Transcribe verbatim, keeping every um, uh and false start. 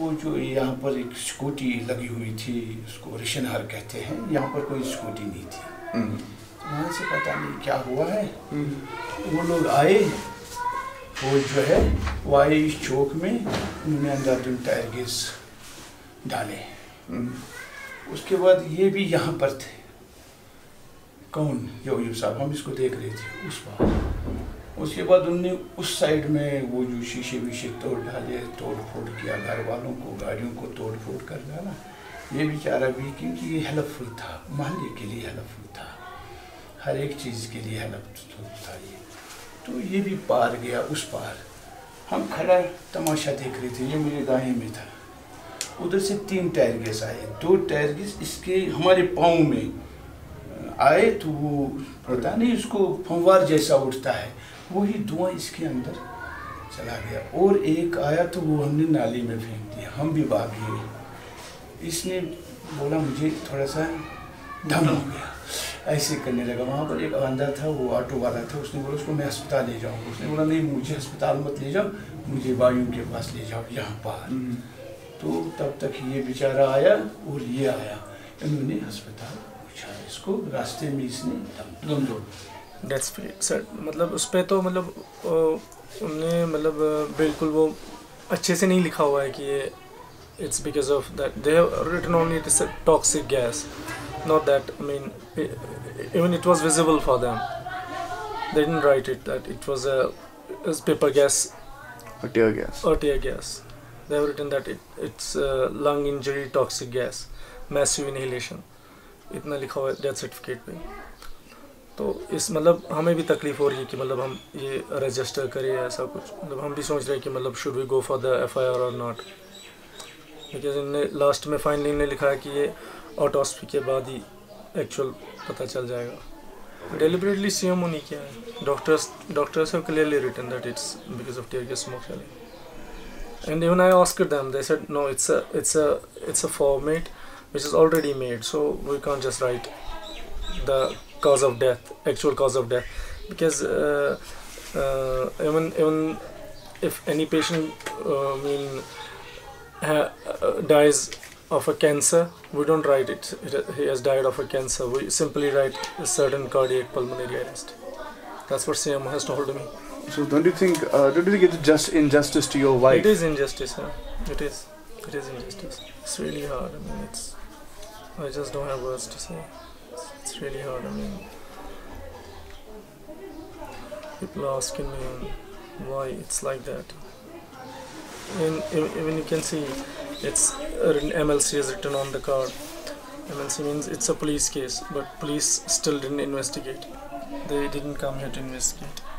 वो जो यहाँ पर एक स्कूटी लगी हुई थी, उसको रिशनहार कहते हैं, यहाँ पर कोई स्कूटी नहीं थी। वहाँ से पता नहीं क्या हुआ है, वो लोग आए, वो जो है वो आए इस चौक में, उन्होंने अंदर तुम टायर गैस डाले। उसके बाद ये भी यहाँ पर थे, कौन यो साहब, हम इसको देख रहे थे उस पार। उसके बाद उनने उस साइड में वो जो शीशे वीशे तोड़ डाले, तोड़ फोड़ किया, घर वालों को, गाड़ियों को तोड़ फोड़ कर डाला। ये बेचारा भी, क्योंकि ये हेल्पफुल था, मोहल्ले के लिए हेल्पफुल था, हर एक चीज़ के लिए हेल्पफुल था ये। तो ये भी पार गया उस पार। हम खड़ा तमाशा देख रहे थे, ये मेरे दाएं में था। उधर से तीन टायर गैस आए, दो टायर गैस इसके हमारे पाँव में आए, तो वो पता नहीं उसको फंवार जैसा उठता है, वही धुआं इसके अंदर चला गया। और एक आया तो वो हमने नाली में फेंक दिया, हम भी भागे। इसने बोला मुझे थोड़ा सा दम हो गया, ऐसे करने लगा। वहाँ पर एक बंदा था, वो ऑटो वाला था, उसने बोला उसको मैं अस्पताल ले जाऊँगा। उसने बोला नहीं, मुझे अस्पताल मत ले जाओ, मुझे वायु के पास ले जाओ, यहाँ पर। तो तब तक ये बेचारा आया और ये आया, इन्होंने अस्पताल पहुँचा इसको, रास्ते में इसने दम तोड़। डेट्स सर, मतलब उस पर तो मतलब उन्हें मतलब बिल्कुल वो अच्छे से नहीं लिखा हुआ है कि ये it's because of that. They have written only it is a toxic gas, not that, I mean, even it was visible for them. They didn't write it that it was a, a paper gas or tear gas. Or tear gas. They have written that it it's a lung injury toxic gas, massive inhalation. इतना लिखा हुआ है death certificate पे। तो इस मतलब हमें भी तकलीफ हो रही है कि मतलब हम ये रजिस्टर करें ऐसा कुछ, मतलब हम भी सोच रहे हैं कि मतलब should we go for the F I R or not, because इनने लास्ट में फाइनली ने लिखा है कि ये ऑटोप्सी के बाद ही एक्चुअल पता चल जाएगा। डेलिबरेटली सीएमओ नहीं किया है, doctors doctors have clearly written that it's because of tear gas smoke shelling, and even I asked them, they said no, it's a it's a it's a format which is already made, so we can't just write the cause of death, actual cause of death, because uh, uh, even even if any patient uh, mean ha uh, dies of a cancer, we don't write it, it he has died of a cancer, we simply write a certain cardiac pulmonary arrest. That's what C M O has told me. So don't you think uh, don't you think it's just injustice to your wife? It is injustice, huh? It is it is injustice. It's really hard. I mean, it's I just don't have words to say. It's, it's really hard. I mean, people are asking me why it's like that. And even you can see, it's M L C is written on the card. M L C means it's a police case, but police still didn't investigate. They didn't come here to investigate.